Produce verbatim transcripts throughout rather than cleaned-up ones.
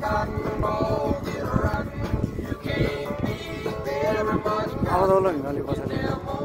अब दौलो हिँड्ने पछाडि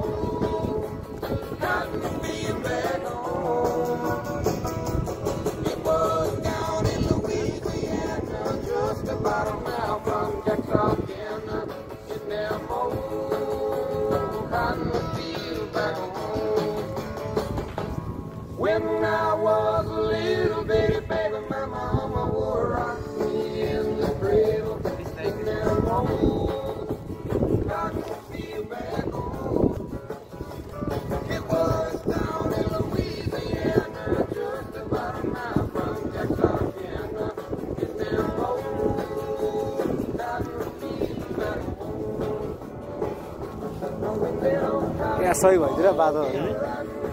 When I was a little bitty baby, my mama would rock me in the cradle. And them old cotton field back home. It was down in Louisiana, just about a mile from Texarkana. And them old cotton field back home. यहाँ सही भइदियो बादलहरु